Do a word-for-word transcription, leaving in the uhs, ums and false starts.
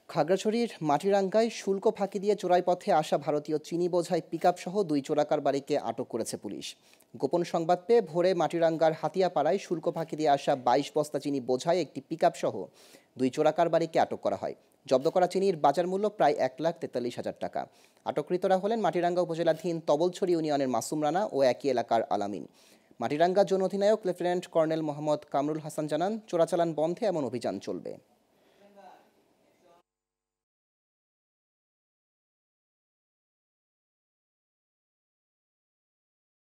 খাগড়াছড়ির মাটিরাঙ্গায় শুল্ক ফাঁকি দিয়ে চোরাই পথে আসা ভারতীয় চিনি বোঝাই পিকআপ সহ দুই চোরাকারবারিকে আটক করেছে পুলিশ। গোপন সংবাদ পেয়ে ভোরে মাটিরাঙ্গার হাতিয়াপাড়ায় শুল্ক ফাঁকি দিয়ে আসা বাইশ বস্তা চিনি বোঝাই একটি পিকআপ সহ দুই চোরাকারবারিকে আটক করা হয়। জব্দ করা চিনির বাজার মূল্য প্রায় এক লাখ তেতাল্লিশ হাজার টাকা। আটককৃতরা হলেন মাটিরাঙ্গা উপজেলাধীন তবলছড়ি ইউনিয়নের মাসুম রানা ও একই এলাকার আলামিন। মাটিরাঙ্গা জোন অধিনায়ক লেফটেন্যান্ট কর্নেল মোহাম্মদ কামরুল হাসান জানান, চোরাচালান বন্ধে এমন অভিযান চলবে।